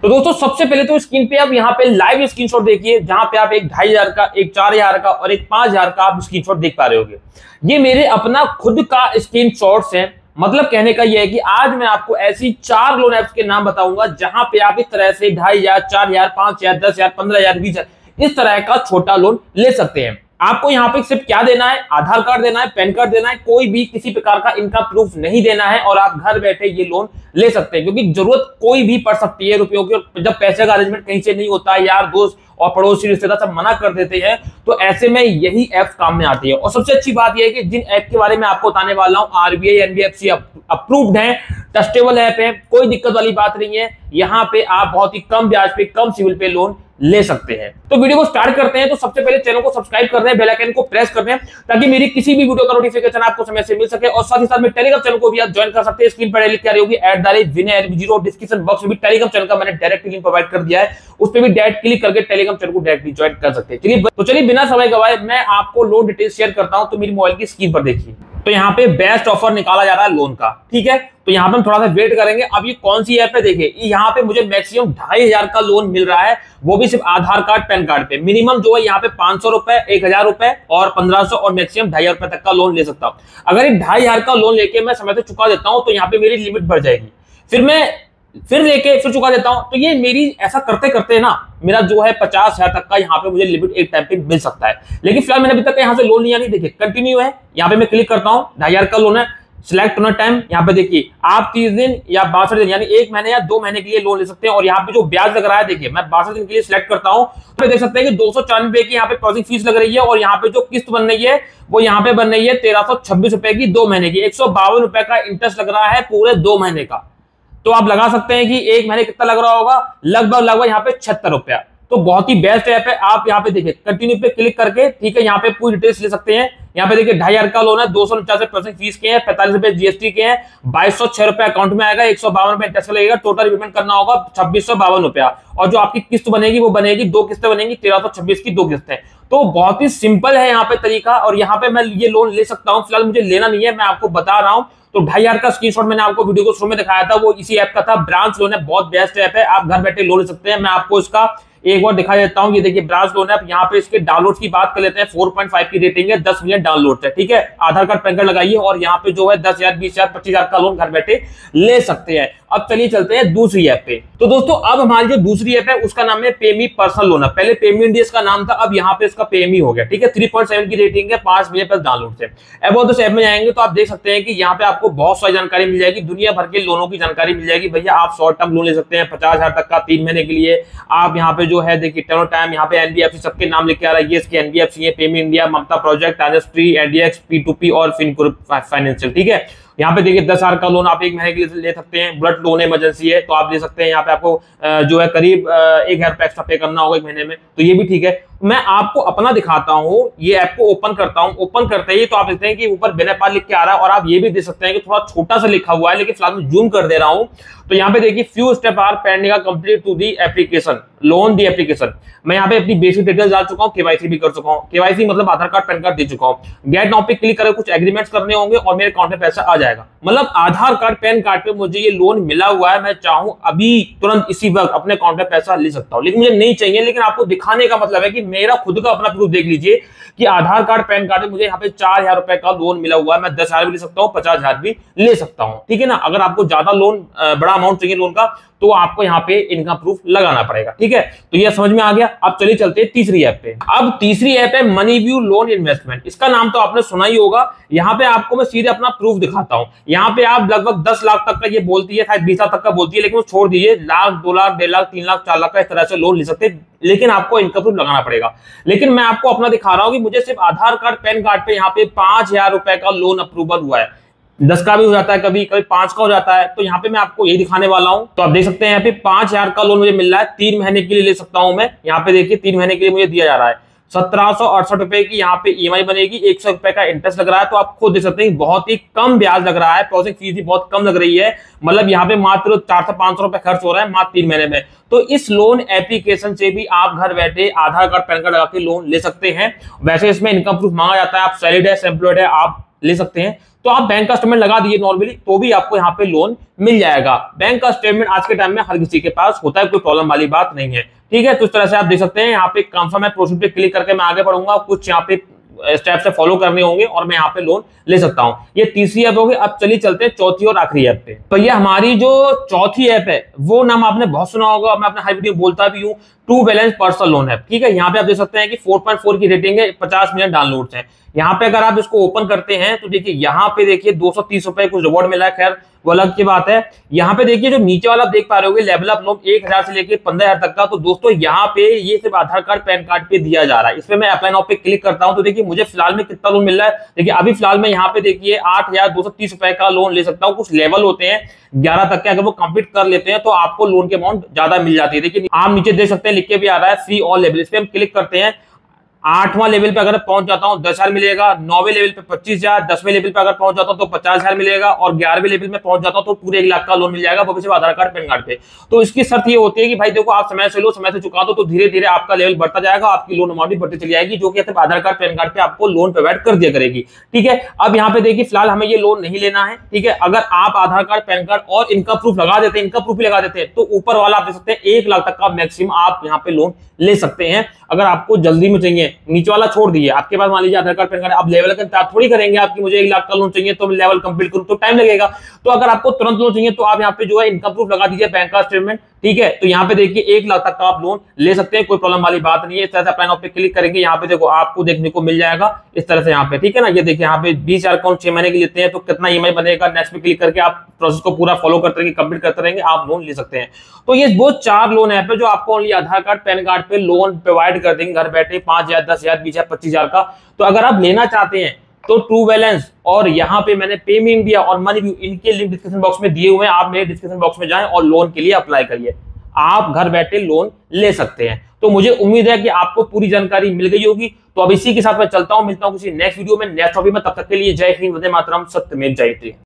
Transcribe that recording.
तो दोस्तों सबसे पहले तो स्क्रीन पे आप यहाँ पे लाइव स्क्रीनशॉट देखिए, जहां पे आप एक 2500 का, एक 4000 का और एक 5000 का आप स्क्रीनशॉट देख पा रहे होंगे। ये मेरे अपना खुद का स्क्रीनशॉट्स हैं। मतलब कहने का ये है कि आज मैं आपको ऐसी 4 लोन ऐप्स के नाम बताऊंगा जहां पे आप इस तरह से 2500, 4000, 5000, 10,000, 15,000, 20,000 इस तरह का छोटा लोन ले सकते हैं। आपको यहाँ पे सिर्फ क्या देना है, आधार कार्ड देना है, पैन कार्ड देना है, कोई भी किसी प्रकार का इनकम प्रूफ नहीं देना है और आप घर बैठे ये लोन ले सकते हैं। क्योंकि जरूरत कोई भी पड़ सकती है रुपयों की, जब पैसे का अरेंजमेंट कहीं से नहीं होता है, यार दोस्त और पड़ोसी रिश्तेदार सब मना कर देते हैं, तो ऐसे में यही ऐप काम में आती है। और सबसे अच्छी बात यह है कि जिन ऐप के बारे में आपको बताने वाला हूं, आरबीआई, एनबीएफसी अप्रूव्ड है, ट्रस्टेबल ऐप है, कोई दिक्कत वाली बात नहीं है। यहाँ पे आप बहुत ही कम ब्याज पे, कम सिविल पे लोन ले सकते हैं। तो वीडियो को स्टार्ट करते हैं। तो सबसे पहले चैनल को सब्सक्राइब कर दें, बेल आइकन को प्रेस कर दें ताकि मेरी किसी भी वीडियो का नोटिफिकेशन आपको समय से मिल सके। और साथ ही साथ में टेलीग्राम चैनल को भी आप ज्वाइन कर सकते हैं। स्क्रीन पर लिख के आ रही होगी @vinay_0। डिस्क्रिप्शन बॉक्स में भी टेलीग्राम चैनल का मैंने डायरेक्ट लिंक प्रोवाइड कर दिया है, उस पर भी डायरेक्ट क्लिक करके टेलीग्राम चैनल को डायरेक्टली ज्वाइन कर सकते हैं। चलिए बिना समय गवाए मैं आपको लोन डिटेल शेयर करता हूं। तो मेरी मोबाइल की स्क्रीन पर देखिए, तो यहाँ पे बेस्ट ऑफर निकाला जा रहा है लोन का, ठीक है। तो यहाँ पे हम थोड़ा सा वेट करेंगे। अब ये कौन सी ऐप है देखिए, यहाँ पे मुझे मैक्सिमम 2500 का लोन मिल रहा है, वो भी सिर्फ आधार कार्ड, पैन कार्ड पे। मिनिमम जो है यहाँ पे 500 रुपए, 1000 रुपए और 1500 और मैक्सिमम 2500 रुपए तक का लोन ले सकता हूँ। अगर ये 2500 का लोन लेके मैं समय से चुका देता हूँ तो यहाँ पे मेरी लिमिट बढ़ जाएगी, फिर लेके फिर चुका देता हूं, तो ये मेरी ऐसा करते करते ना मेरा जो है 50,000 तक का यहाँ पे मुझे लिमिट एक टाइम पे मिल सकता है। लेकिन फिलहाल मैंने अभी तक यहाँ से लोन लिया नहीं। देखिए कंटिन्यू है, यहाँ पे मैं क्लिक करता हूँ, 2500 का लोन है, सिलेक्ट होना टाइम। यहाँ पे देखिए आप 30 दिन या 62 दिन यानी 1 महीने या 2 महीने के लिए लोन ले सकते हैं। और यहाँ पे जो ब्याज लग रहा है देखिए, मैं 62 दिन के लिए सिलेक्ट करता हूँ तो देख सकते हैं कि 294 की यहाँ पे प्रोसेसिंग फीस लग रही है। और यहाँ पे जो किस्त बन रही है वो यहाँ पे बन रही है 1326 रुपए की 2 महीने की। 152 रुपए का इंटरेस्ट लग रहा है पूरे 2 महीने का। तो आप लगा सकते हैं कि 1 महीने कितना लग रहा होगा, लगभग यहाँ पे 76 रुपया। तो बहुत ही बेस्ट ऐप है। आप यहाँ पे देखिए कंटिन्यू पे क्लिक करके, ठीक है, यहाँ पे पूरी डिटेल्स ले सकते हैं। यहाँ पे देखिए 2500 का लोन है, 249 प्रोसेसिंग फीस के हैं, 45 रुपए जीएसटी के हैं, 2206 रुपए अकाउंट में आएगा, 152 रुपए इंटरेस्ट लगेगा, टोटल पेमेंट करना होगा 2652 रुपया। और जो आपकी किस्त बनेगी वो बनेगी, 2 किस्तें बनेगी, 1326 की 2 किस्तें। तो बहुत ही सिंपल है यहाँ पे तरीका। और यहाँ पे मैं ये लोन ले सकता हूँ। फिलहाल मुझे लेना नहीं है, मैं आपको बता रहा हूँ। तो 2500 का स्क्रीनशॉट मैंने आपको वीडियो को शुरू में दिखाया था, वो इसी ऐप का था। ब्रांच लोन है, बहुत बेस्ट ऐप है, आप घर बैठे लोन ले सकते हैं। मैं आपको इसका एक बार दिखा देता हूं। ये देखिए ब्रांच लोन है। यहाँ पे इसके डाउनलोड की बात कर लेते हैं। 4.5 की रेटिंग है, 10 मिलियन डाउनलोड है, ठीक है। आधार कार्ड, पैन कार्ड लगाइए और यहाँ पे जो है 10,000, 20,000, 25,000 का लोन घर बैठे ले सकते हैं। अब चलिए चलते हैं दूसरी ऐप पे। तो दोस्तों अब हमारी जो दूसरी ऐप है उसका नाम है पेमी पर्सनल लोन। पहले पेमी इंडिया का नाम था, अब यहाँ पे इसका पेमी हो गया, ठीक है। 3.7 की रेटिंग है, 5 मिलियन प्लस डाउनलोड है। अब उस ऐप में जाएंगे तो आप देख सकते हैं कि यहाँ पे आपको बहुत सारी जानकारी मिल जाएगी, दुनिया भर के लोनों की जानकारी मिल जाएगी। भैया आप शॉर्ट टर्म लोन ले सकते हैं 50,000 तक का 3 महीने के लिए। आप यहाँ पे जो है देखिए टेनो टाइम, यहाँ पे एनबीएफसी सबके नाम लिख के आ रहा है, ये इसके एनबीएफसी है, पेमी इंडिया, ममता प्रोजेक्ट, टाइजस्ट्री, एडीएक्स, P2P और फिनकोर फाइनेंशियल, ठीक है। यहाँ पे देखिए 10,000 का लोन आप 1 महीने के लिए ले सकते हैं। ब्लड लोन इमरजेंसी है तो आप ले सकते हैं। यहाँ पे आपको जो है करीब 1000 रुपए एक्स्ट्रा पे करना होगा 1 महीने में, तो ये भी ठीक है। मैं आपको अपना दिखाता हूँ, ये ऐप को ओपन करता हूँ। ओपन करते ही तो आप देखते हैं कि ऊपर बेनेपाल लिख के आ रहा है और आप ये भी देख सकते हैं कि थोड़ा छोटा सा लिखा हुआ है, लेकिन फिलहाल मैं जूम कर दे रहा हूँ। तो यहाँ पे देखिए few step are pending complete to the application loan the application. मैं यहाँ पे अपनी बेसिक डिटेल्स डाल चुका हूँ, केवाईसी भी कर चुका हूँ। केवाईसी मतलब आधार कार्ड, पैन कार्ड दे चुका हूँ। गेट नाउ पे क्लिक करके कुछ एग्रीमेंट्स करने होंगे और मेरे अकाउंट में पैसा आ जाएगा। मतलब आधार कार्ड, पैन कार्ड पे मुझे ये लोन मिला हुआ है, मैं चाहूँ अभी तुरंत इसी वक्त अपने अकाउंट में पैसा ले सकता हूँ। लेकिन मुझे नहीं चाहिए, लेकिन आपको दिखाने का मतलब है कि मेरा खुद का अपना प्रूफ देख लीजिए कि आधार कार्ड, पैन कार्ड में मुझे यहाँ पे 4000 रुपए का लोन मिला हुआ है। मैं 10,000 भी ले सकता हूँ, 50,000 भी ले सकता हूँ, ठीक है ना। अगर आपको ज्यादा लोन, बड़ा अमाउंट चाहिए लोन का, तो आपको यहाँ पे इनकम प्रूफ लगाना पड़ेगा, ठीक है। तो ये समझ में आ गया। अब चलिए चलते हैं तीसरी ऐप पे। अब तीसरी ऐप है मनीव्यू लोन इन्वेस्टमेंट। इसका नाम तो आपने सुना ही होगा। यहाँ पे आपको मैं सीधे अपना प्रूफ दिखाता हूँ। यहाँ पे आप लगभग 10 लाख तक का, ये बोलती है शायद 20 लाख तक का बोलती है, लेकिन वो छोड़ दीजिए, लाख, 2 लाख, 1.5 लाख, 3 लाख, 4 लाख का इस तरह से लोन ले सकते हैं, लेकिन आपको इनकम प्रूफ लगाना पड़ेगा। लेकिन मैं आपको अपना दिखा रहा हूँ कि मुझे सिर्फ आधार कार्ड, पैन कार्ड पे यहाँ पे 5,000 रुपए का लोन अप्रूवल हुआ है। 10 का भी हो जाता है, कभी कभी 5 का हो जाता है। तो यहाँ पे मैं आपको यही दिखाने वाला हूँ। तो आप देख सकते हैं यहाँ पे 5,000 का लोन मुझे मिल रहा है, 3 महीने के लिए ले सकता हूं मैं। यहाँ पे देखिए 3 महीने के लिए मुझे दिया जा रहा है। 1768 रुपए की यहाँ पे ईएमआई बनेगी, 100 रुपए का इंटरेस्ट लग रहा है। तो आप खुद देख सकते हैं बहुत ही कम ब्याज लग रहा है, प्रोसेसिंग फीस भी बहुत कम लग रही है। मतलब यहाँ पे मात्र 400-500 रुपए खर्च हो रहा है मात्र 3 महीने में। तो इस लोन एप्लीकेशन से भी आप घर बैठे आधार कार्ड, पैन कार्ड लगा के लोन ले सकते हैं। वैसे इसमें इनकम प्रूफ मांगा जाता है, आप सैलरीड है, एम्प्लॉयड है, आप ले सकते हैं। तो आप बैंक का स्टेटमेंट लगा दिए नॉर्मली, तो भी आपको यहाँ पे लोन मिल जाएगा। बैंक का स्टेटमेंट आज के टाइम में हर किसी के पास होता है, कोई प्रॉब्लम वाली बात नहीं है। ठीक है, तो इस तरह से आप देख सकते हैं। यहाँ पे कंफर्म है प्रोसीड पे क्लिक करके मैं आगे बढ़ूंगा, कुछ यहाँ पे स्टेप से फॉलो करने होंगे और मैं यहाँ पे लोन ले सकता हूँ। ये तीसरी ऐप होगी। अब चलिए चलते हैं चौथी और आखिरी ऐप पे। तो ये हमारी जो चौथी ऐप है वो नाम आपने बहुत सुना होगा, मैं अपने हर वीडियो बोलता भी हूँ, True Balance personal loan app. ठीक है, यहाँ पे आप देख सकते हैं कि 4.4 की रेटिंग है, 50 मिलियन डाउनलोड्स हैं। यहाँ पे अगर आप इसको ओपन करते हैं तो देखिए यहाँ पे देखिए 230 रुपए कुछ रिवॉर्ड मिला है, खैर वो अलग की बात है। यहाँ पे देखिए जो नीचे वाला आप देख पा रहे होगे लेवल अप लोन 1000 से लेके 15000 तक का। तो दोस्तों यहाँ पे ये सिर्फ आधार कार्ड पैन कार्ड पे दिया जा रहा है। इसमें मैं अप्लाई नाउ पे क्लिक करता हूँ तो देखिए मुझे फिलहाल में कितना लोन मिल रहा है। देखिए अभी फिलहाल में यहाँ पे देखिए 8230 रुपए का लोन ले सकता हूँ। कुछ लेवल होते हैं 11 तक के, अगर वो कंप्लीट कर लेते हैं तो आपको लोन के अमाउंट ज्यादा मिल जाती है। देखिए आप नीचे देख सकते हैं लिख के भी आ रहा है फ्री ऑल लेवल। इस पे हम क्लिक करते हैं, 8वां लेवल पे अगर पहुंच जाता हूं 10,000 मिलेगा, 9वें लेवल पे 25,000, 10वें लेवल पे अगर पहुंच जाता हूं तो 50,000 मिलेगा और 11वें लेवल में पहुंच जाता हूं तो पूरे 1 लाख का लोन मिल जाएगा, वो भी सिर्फ आधार कार्ड पैन कार्ड पे। तो इसकी शर्त ये होती है कि भाई देखो आप समय से लो, समय से चुका दो, तो धीरे धीरे आपका लेवल बढ़ता जाएगा, आपकी लोन अमाउंट भी बढ़ती चली जाएगी, जो कि सिर्फ आधार कार्ड पैन कार्ड पे आपको लोन प्रोवाइड कर दिया करेगी। ठीक है, अब यहाँ पे देखिए फिलहाल हमें ये लोन नहीं लेना है। ठीक है, अगर आप आधार कार्ड पैन कार्ड और इनकम प्रूफ लगा देते हैं, इनकम प्रूफ भी लगा देते हैं, तो ऊपर वाला आप देख सकते हैं 1 लाख तक का मैक्सिमम आप यहाँ पे लोन ले सकते हैं। अगर आपको जल्दी में चाहिए, नीचे वाला छोड़ दिए, आपके पास मान लीजिए आधार कार्ड पैन कार्ड, आप लेवल का इंतजार थोड़ी करेंगे आपकी मुझे 1 लाख का लोन चाहिए तो लेवल कंप्लीट करूं तो टाइम लगेगा। तो अगर आपको तुरंत लोन चाहिए तो आप यहाँ पे जो है इनकम प्रूफ लगा दीजिए, बैंक का स्टेटमेंट। ठीक है, तो यहाँ पे देखिए 1 लाख तक का आप लोन ले सकते हैं, कोई प्रॉब्लम वाली बात नहीं है। इस तरह से अप्लाई नाउ पे क्लिक करेंगे, यहाँ पे देखो आपको देखने को मिल जाएगा इस तरह से यहाँ पे। ठीक है ना, ये देखिए यहाँ पे 20,000 अकाउंट 6 महीने के लेते हैं तो कितना ईएमआई बनेगा, नेक्स्ट पे क्लिक करके आप प्रोसेस को पूरा फॉलो करते रहेंगे, कंप्लीट करते रहेंगे, आप लोन ले सकते हैं। तो ये वो 4 लोन ऐप है जो आपको only Aadhaar card PAN card पे लोन प्रोवाइड कर देंगे घर बैठे, 5,000, 10,000, 20,000, 25,000 का। तो अगर आप लेना चाहते हैं तो ट्रू बैलेंस और यहाँ पे मैंने पे मी इंडिया और मनी व्यू, इनके लिंक डिस्क्रिप्शन बॉक्स में दिए हुए हैं, आप मेरे डिस्क्रिप्शन बॉक्स में जाएं और लोन के लिए अप्लाई करिए, आप घर बैठे लोन ले सकते हैं। तो मुझे उम्मीद है कि आपको पूरी जानकारी मिल गई होगी। तो अब इसी के साथ मैं चलता हूं, मिलता हूं किसी नेक्स्ट वीडियो में, नेक्स्ट टॉपिक में। तब तक के लिए जय हिंद, वंदे मातरम, सत्यमेव जयते।